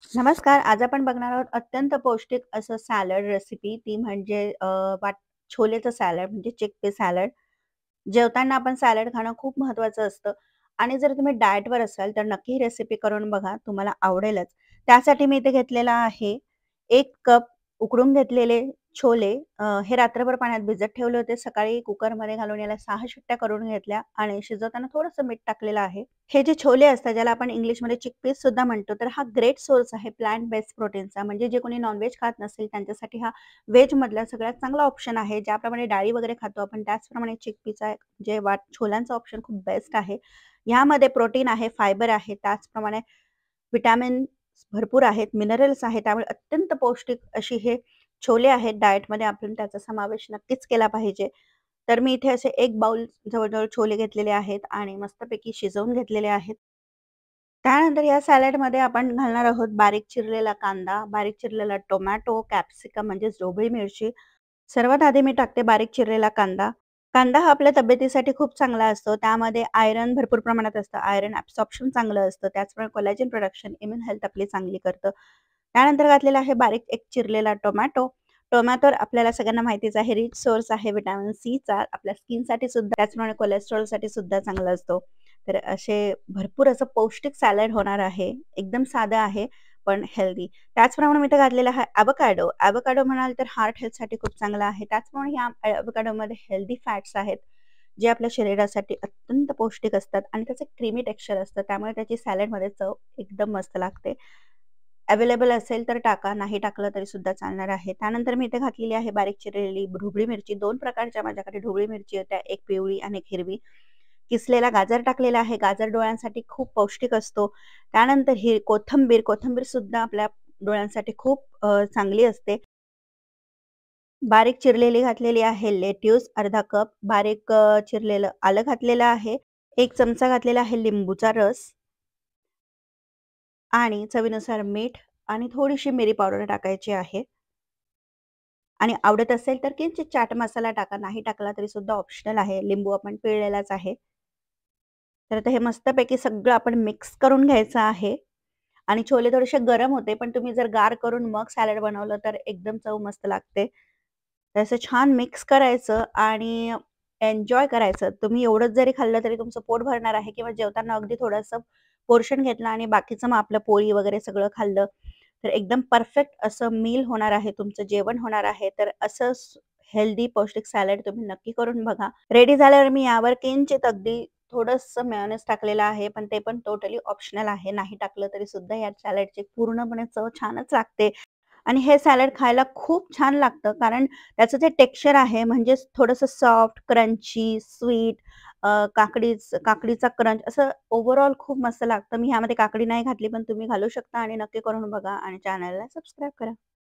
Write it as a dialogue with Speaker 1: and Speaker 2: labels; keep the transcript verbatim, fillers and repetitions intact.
Speaker 1: नमस्कार. आज आपण बघणार आहोत अत्यंत पौष्टिक असं सॅलड रेसिपी. ती म्हणजे अ, वाट छोलेचं सॅलड म्हणजे चिकपी सॅलड. जेवताना आपण सॅलड खाणं खूप महत्त्वाचं असतं आणि जर तुम्ही डाएटवर असाल, तर नक्की ही रेसिपी करून बघा. तुम्हाला आवडेलच. त्यासाठी मी इथे घेतलेला आहे एक कप उकडून घेतलेले छोले. अ, हे रात्रभर पाण्यात भिजत ठेवले होते. सकाळी कुकरमध्ये घालून याला सहा शिट्ट्या करून घेतल्या आणि शिजवताना थोडंसं मीठ टाकलेलं आहे. हे जे छोले असतात, ज्याला आपण इंग्लिशमध्ये चिकपीस सुद्धा म्हणतो, तर हा ग्रेट सोर्स आहे प्लांट बेस्ड प्रोटीनचा. म्हणजे जे कोणी नॉन खात नसेल, त्यांच्यासाठी हा व्हेजमधला सगळ्यात चांगला ऑप्शन आहे. ज्याप्रमाणे डाळी वगैरे खातो आपण, त्याचप्रमाणे चिकपीचा जे वाट छोल्यांचा ऑप्शन खूप बेस्ट आहे. ह्यामध्ये प्रोटीन आहे, फायबर आहे, त्याचप्रमाणे व्हिटॅमिन्स भरपूर आहेत, मिनरल्स आहेत. त्यामुळे अत्यंत पौष्टिक अशी हे छोले आहेत. डाएटमध्ये आपण त्याचा समावेश नक्कीच केला पाहिजे. तर मी इथे असे एक बाउल जवळ-जवळ छोले घेतलेले आहेत आणि मस्तपैकी शिजवून घेतलेले आहेत. त्यानंतर या सॅलडमध्ये आपण घालणार आहोत बारीक चिरलेला कांदा, बारीक चिरलेला टोमॅटो, कॅप्सिकम म्हणजेच ढोबळी मिरची. सर्वात आधी मी टाकते बारीक चिरलेला कांदा. कांदा हा आपल्या तब्येतीसाठी खूप चांगला असतो. त्यामध्ये आयर्न भरपूर प्रमाणात असतं. आयर्न ॲब्सॉर्प्शन चांगलं असतं. त्याचप्रमाणे कोलॅजन प्रोडक्शन, इम्यून हेल्थ आपली चांगली करतं. त्यानंतर घातलेला आहे बारीक एक चिरलेला टोमॅटो. टोमॅटो आपल्याला सगळ्यांना माहितीच आहे, रिच सोर्स आहे व्हिटॅमिन सीचा. आपल्या स्किनसाठी सुद्धा, त्याचप्रमाणे कोलेस्टेरॉलसाठी सुद्धा चांगला असतो. तर असे भरपूर असं पौष्टिक सॅलड होणार आहे. एकदम साधं आहे, पण हेल्दी. त्याचप्रमाणे मी इथे घातलेला आहे एवोकॅडो. एवोकॅडो म्हणाल तर हार्ट हेल्थसाठी खूप चांगला आहे. त्याचप्रमाणे ह्या एवोकॅडोमध्ये हेल्दी फॅट्स आहेत, जे आपल्या शरीरासाठी अत्यंत पौष्टिक असतात आणि त्याचं क्रीमी टेक्स्चर असतं. त्यामुळे त्याची सॅलडमध्ये चव एकदम मस्त लागते. अवेलेबल असेल तर टाका, नाही टाकलं तरी सुद्धा चालणार आहे. त्यानंतर मी इथे घातलेली आहे बारीक चिरलेली ढोबळी मिरची. दोन प्रकारच्या माझ्याकडे ढोबळी मिरची होत्या, एक पिवळी आणि एक हिरवी. किसलेला गाजर टाकलेला आहे. गाजर डोळ्यांसाठी खूप पौष्टिक असतो. त्यानंतर ही कोथिंबीर, कोथिंबीर सुद्धा आपल्या डोळ्यांसाठी खूप अ, चांगली असते. बारीक चिरलेली घातलेली आहे लेट्यूस अर्धा कप, बारीक अ, चिरलेलं आलं घातलेलं आहे. एक चमचा घातलेला आहे लिंबूचा रस आणि चवीनुसार मीठ आणि थोडीशी मिरी पावडर टाकायची आहे. आणि आवडत असेल तर किंचित चाट मसाला टाका. नाही टाकला तरी सुद्धा ऑप्शनल आहे. लिंबू आपण पिळलेलाच आहे. तर आता हे मस्तपैकी सगळं आपण मिक्स करून घ्यायचं आहे. आणि छोले थोडेसे गरम होते, पण तुम्ही जर गार करून मग सॅलड बनवलं तर एकदम चव मस्त लागते. तर असं छान मिक्स करायचं आणि एन्जॉय करायचं. तुम्ही एवढंच जरी खाल्लं तरी तुमचं पोट भरणार आहे किंवा जेवताना अगदी थोडंसं पोर्शन घेतलं आणि बाकीचं मग आपलं पोळी वगैरे सगळं खाल्लं, तर एकदम परफेक्ट असं मील होणार आहे, तुमचं जेवण होणार आहे. तर असं हेल्दी पौष्टिक सॅलड तुम्ही नक्की करून बघा. रेडी झाल्यावर मी यावर किंचित अगदी थोडंसं मेयोनेज टाकलेलं आहे, पण ते पण टोटली ऑप्शनल आहे. नाही टाकलं तरी सुद्धा या सॅलडची पूर्णपणे चव छानच लागते. आणि हे सॅलड खायला खूप छान लागतं, कारण त्याचं जे टेक्स्चर आहे म्हणजे थोडंसं सॉफ्ट, क्रंची, स्वीट, अ, काकडीच काकडीचा क्रंच असं ओव्हरऑल खूप मस्त लागतं. मी ह्यामध्ये काकडी नाही घातली, पण तुम्ही घालू शकता आणि नक्की करून बघा आणि चॅनलला सबस्क्राईब करा.